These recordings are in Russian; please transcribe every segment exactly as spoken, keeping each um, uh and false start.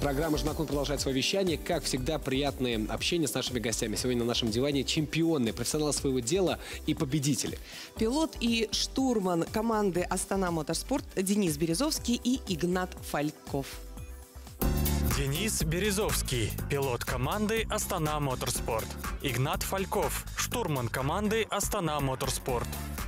Программа «Жмакун» продолжает свое вещание. Как всегда, приятное общение с нашими гостями. Сегодня на нашем диване чемпионы, профессионалы своего дела и победители. Пилот и штурман команды «Астана Моторспорт» Денис Березовский и Игнат Фальков. Денис Березовский, пилот команды «Астана Моторспорт». Игнат Фальков, штурман команды «Астана Моторспорт».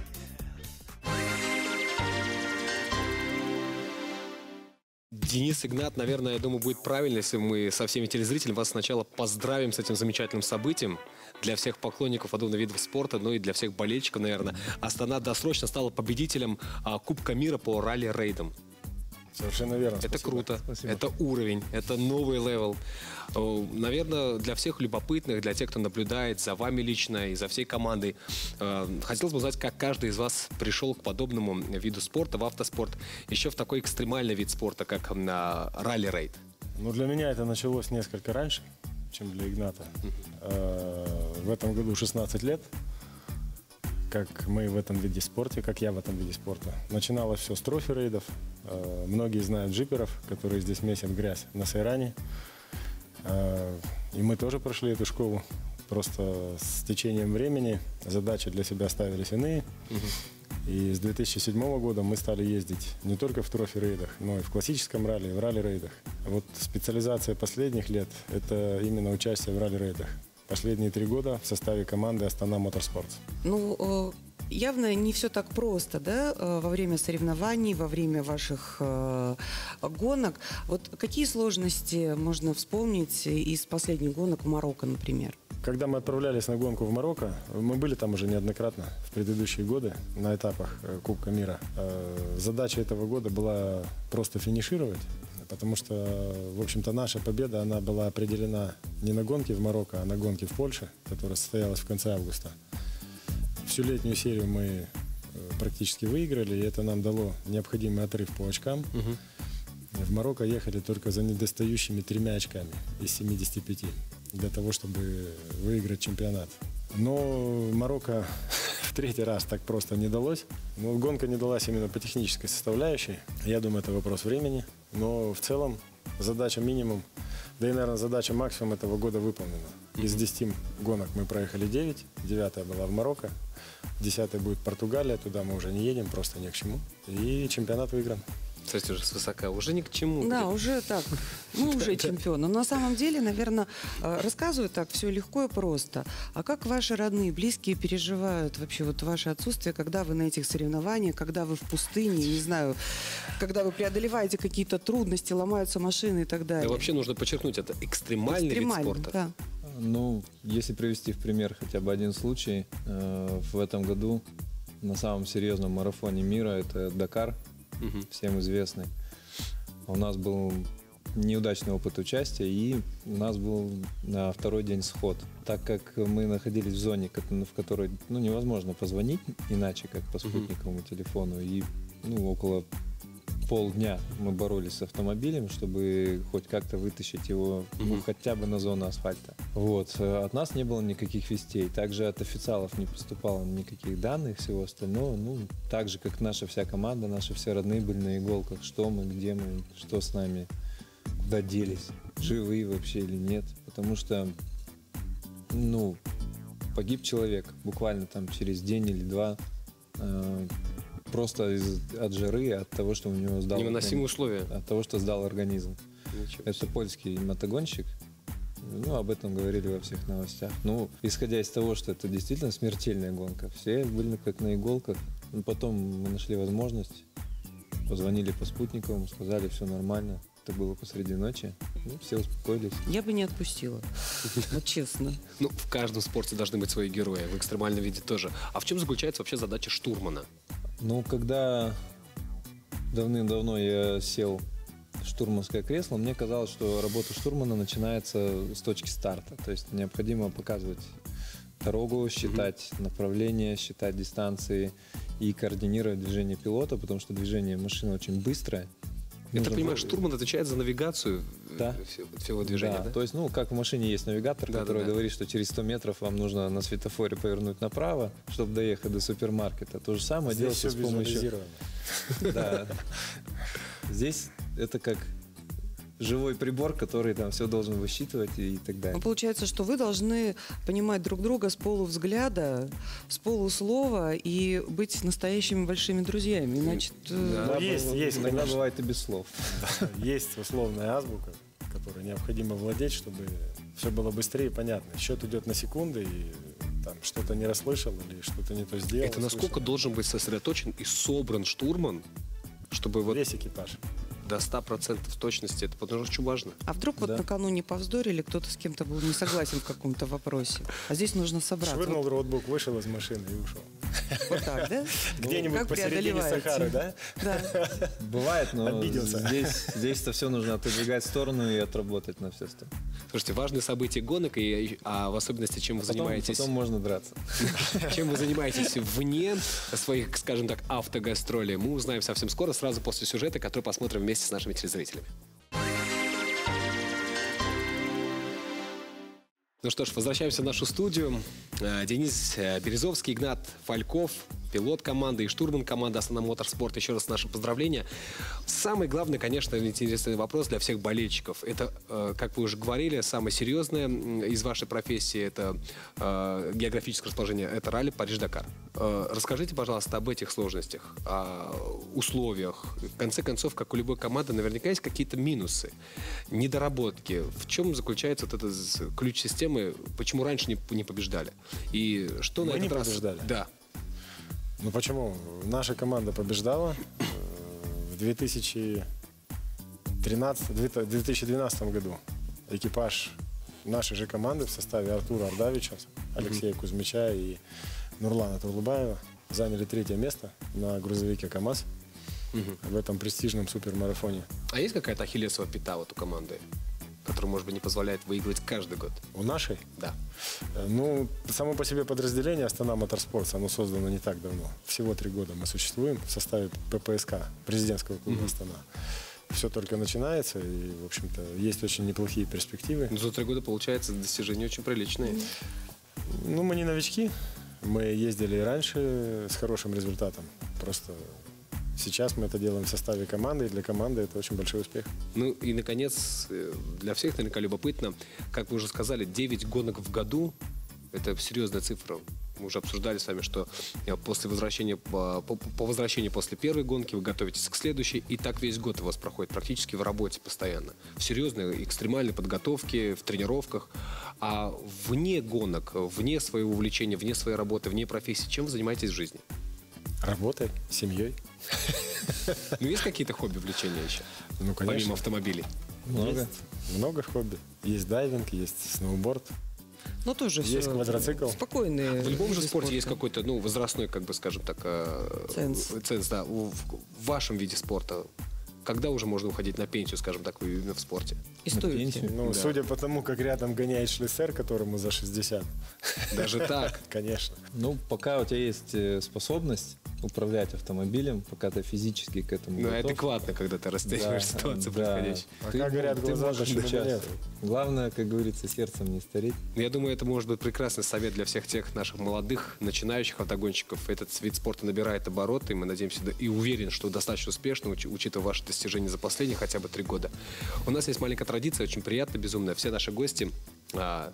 Денис, Игнат, наверное, я думаю, будет правильно, если мы со всеми телезрителями вас сначала поздравим с этим замечательным событием. Для всех поклонников подобных видов спорта, ну и для всех болельщиков, наверное. Астана досрочно стала победителем а, Кубка мира по ралли-рейдам. Совершенно верно. Это Спасибо. круто, Спасибо. Это уровень, это новый левел. Наверное, для всех любопытных, для тех, кто наблюдает за вами лично и за всей командой, хотелось бы узнать, как каждый из вас пришел к подобному виду спорта, в автоспорт, еще в такой экстремальный вид спорта, как ралли-рейд. Ну, для меня это началось несколько раньше, чем для Игната. Mm-hmm. В этом году шестнадцать лет, как мы в этом виде спорта, как я в этом виде спорта. Начиналось все с трофи-рейдов. Многие знают джиперов, которые здесь месят грязь на Сайране. И мы тоже прошли эту школу. Просто с течением времени задачи для себя ставились иные. Угу. И с две тысячи седьмого года мы стали ездить не только в трофи-рейдах, но и в классическом ралли, и в ралли-рейдах. Вот специализация последних лет – это именно участие в ралли-рейдах. Последние три года в составе команды «Астана Моторспорт». Ну, явно не все так просто, да, во время соревнований, во время ваших э, гонок. Вот какие сложности можно вспомнить из последних гонок в Марокко, например? Когда мы отправлялись на гонку в Марокко, мы были там уже неоднократно в предыдущие годы на этапах Кубка мира. Задача этого года была просто финишировать, потому что, в общем-то, наша победа, она была определена не на гонке в Марокко, а на гонке в Польше, которая состоялась в конце августа. Всю летнюю серию мы практически выиграли, и это нам дало необходимый отрыв по очкам. Угу. В Марокко ехали только за недостающими тремя очками из семидесяти пяти для того, чтобы выиграть чемпионат. Но Марокко в третий раз так просто не далось. Но гонка не далась именно по технической составляющей. Я думаю, это вопрос времени. Но в целом задача минимум, да и, наверное, задача максимум этого года выполнена. Из десяти гонок мы проехали девять, девятая была в Марокко, десятая будет Португалия, туда мы уже не едем, просто ни к чему. И чемпионат выигран. Кстати, уже свысока, уже ни к чему. Да, уже так, мы уже чемпионы. Но на самом деле, наверное, рассказывают так все легко и просто. А как ваши родные, близкие переживают вообще вот ваше отсутствие, когда вы на этих соревнованиях, когда вы в пустыне, не знаю, когда вы преодолеваете какие-то трудности, ломаются машины и так далее? И вообще нужно подчеркнуть, это экстремальный, экстремальный вид спорта. Да. Ну, если привести в пример хотя бы один случай, э, в этом году на самом серьезном марафоне мира, это Дакар, угу. всем известный. У нас был неудачный опыт участия, и у нас был на второй день сход. Так как мы находились в зоне, в которой ну, невозможно позвонить иначе, как по спутниковому угу. телефону, и ну, около полдня мы боролись с автомобилем, чтобы хоть как-то вытащить его ну, mm-hmm. хотя бы на зону асфальта. Вот. От нас не было никаких вестей. Также от официалов не поступало никаких данных, всего остального. Ну, так же, как наша вся команда, наши все родные были на иголках. Что мы, где мы, что с нами, куда делись, живые вообще или нет. Потому что, ну, погиб человек буквально там через день или два. Просто из, от жары, от того, что у него сдал невыносимые условия. От того, что сдал организм. Это польский мотогонщик. Ну, об этом говорили во всех новостях. Ну, исходя из того, что это действительно смертельная гонка, все были как на иголках. Но потом мы нашли возможность, позвонили по спутниковым, сказали, все нормально. Это было посреди ночи. Ну, все успокоились. Я бы не отпустила. Вот честно. Ну, в каждом спорте должны быть свои герои. В экстремальном виде тоже. А в чем заключается вообще задача штурмана? Ну, когда давным-давно я сел в штурманское кресло, мне казалось, что работа штурмана начинается с точки старта. То есть необходимо показывать дорогу, считать mm-hmm. направление, считать дистанции и координировать движение пилота, потому что движение машины очень быстрое. Я так понимаю, штурман отвечает за навигацию да. всего движения, да, да? То есть, ну, как в машине есть навигатор, да, который да, да. говорит, что через сто метров вам нужно на светофоре повернуть направо, чтобы доехать до супермаркета. То же самое здесь делается с помощью... Да. Здесь это как живой прибор, который там все должен высчитывать и так далее. Ну, получается, что вы должны понимать друг друга с полувзгляда, с полуслова и быть настоящими большими друзьями. Иначе... э, Ну, есть, есть, Иногда конечно. бывает и без слов. Есть условная азбука, которой необходимо владеть, чтобы все было быстрее и понятно. Счет идет на секунды, и там что-то не расслышал или что-то не то сделал. Это насколько услышал. должен быть сосредоточен и собран штурман, чтобы вот Весь экипаж. до ста процентов точности, это потому что очень важно. А вдруг вот Да. накануне повздорили, кто-то с кем-то был не согласен в каком-то вопросе, а здесь нужно собраться. Швырнул Вот, ноутбук, вышел из машины и ушел. вот так, да? Где-нибудь Как посередине преодолеваете? Сахары, да? Да. Бывает, но Обиделся. здесь, здесь-то все нужно отодвигать в сторону и отработать на все сто. Слушайте, важные события гонок, и, а в особенности, чем вы Потом, занимаетесь, потом можно драться. чем вы занимаетесь вне своих, скажем так, автогастролей, мы узнаем совсем скоро, сразу после сюжета, который посмотрим вместе с нашими телезрителями. Ну что ж, возвращаемся в нашу студию. Э, Денис э, Березовский, Игнат Фальков, пилот команды и штурман команды Астана Моторспорт. Еще раз наше поздравление. Самый главный, конечно, интересный вопрос для всех болельщиков. Это, э, как вы уже говорили, самое серьезное м, из вашей профессии, это э, географическое расположение, это ралли Париж-Дакар. Э, расскажите, пожалуйста, об этих сложностях, о условиях. В конце концов, как у любой команды, наверняка есть какие-то минусы, недоработки. В чем заключается вот этот з- ключ системы, почему раньше не, не побеждали? И что Мы на не этот раз... побеждали? Да. Ну почему? Наша команда побеждала э, в две тысячи тринадцатом — две тысячи двенадцатом году. Экипаж нашей же команды в составе Артура Ардавича, Алексея Кузьмича и Нурлана Турлубаева заняли третье место на грузовике КАМАЗ в этом престижном супермарафоне. А есть какая-то ахиллесова пята вот у команды, которая, может быть, не позволяет выигрывать каждый год? У нашей? Да. Э, Ну, само по себе подразделение Астана Моторспорт, оно создано не так давно. Всего три года мы существуем в составе ППСК, президентского клуба Астана. Все только начинается, и, в общем-то, есть очень неплохие перспективы. За три года, получается, достижения очень приличные. Ну, мы не новички. Мы ездили и раньше с хорошим результатом. Просто сейчас мы это делаем в составе команды, и для команды это очень большой успех. Ну и, наконец, э, для всех наверняка любопытно, как вы уже сказали, девять гонок в году – это серьезная цифра. Мы уже обсуждали с вами, что э, после возвращения, по, по- по возвращении после первой гонки вы готовитесь к следующей, и так весь год у вас проходит практически в работе постоянно. В серьезной, экстремальной подготовке, в тренировках. А вне гонок, вне своего увлечения, вне своей работы, вне профессии, чем вы занимаетесь в жизни? Работой, семьей. Ну, есть какие-то хобби, увлечения еще? Ну, Помимо конечно. автомобилей? Много. Есть много хобби. Есть дайвинг, есть сноуборд. Но тоже Есть всё квадроцикл. спокойные. В любом же виды спорте есть спорта. какой-то, ну, возрастной, как бы, скажем так, э, Ценз. ценз, да. В, в вашем виде спорта когда уже можно уходить на пенсию, скажем так, именно в спорте? И На стоит. пенсию? Ну, Да. судя по тому, как рядом гоняет шлиссер, которому за шестьдесят. Даже так? Конечно. Ну, пока у тебя есть э, способность управлять автомобилем, пока ты физически к этому Ну, готов. адекватно, когда ты расцениваешь Да, ситуацию да. происходящую. Пока горят ты глаза, можешь почему бы участвовать. нет? Главное, как говорится, сердцем не стареть. Я думаю, это может быть прекрасный совет для всех тех наших молодых, начинающих автогонщиков. Этот вид спорта набирает обороты, и мы надеемся да- и уверен, что достаточно успешно, уч- учитывая ваши достижения за последние хотя бы три года. У нас есть маленькая традиция, очень приятная, безумная. Все наши гости а,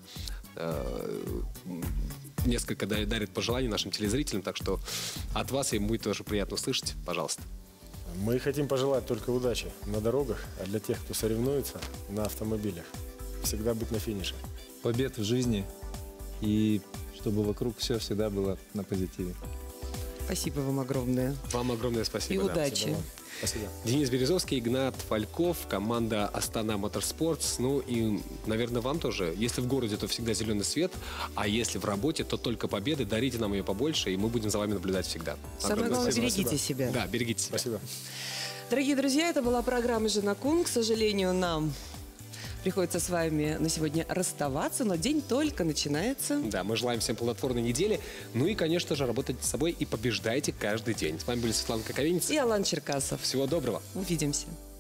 а, м, несколько да- дарят пожеланий нашим телезрителям, так что от вас им будет тоже приятно услышать. Пожалуйста. Мы хотим пожелать только удачи на дорогах, а для тех, кто соревнуется на автомобилях, всегда быть на финише. Побед в жизни и чтобы вокруг все всегда было на позитиве. Спасибо вам огромное. Вам огромное И спасибо. да. удачи. Спасибо. Денис Березовский, Игнат Фальков, команда Астана Моторспортс. Ну и, наверное, вам тоже. Если в городе, то всегда зеленый свет, а если в работе, то только победы. Дарите нам ее побольше, и мы будем за вами наблюдать всегда. Самое Огромное главное, спасибо. берегите себя. Да, берегите себя. Спасибо. Дорогие друзья, это была программа «Жена Кун». К сожалению, нам приходится с вами на сегодня расставаться, но день только начинается. Да, мы желаем всем плодотворной недели. Ну и, конечно же, работайте с собой и побеждайте каждый день. С вами были Светлана Коковинец. И Алан Черкасов. Всего доброго. Увидимся.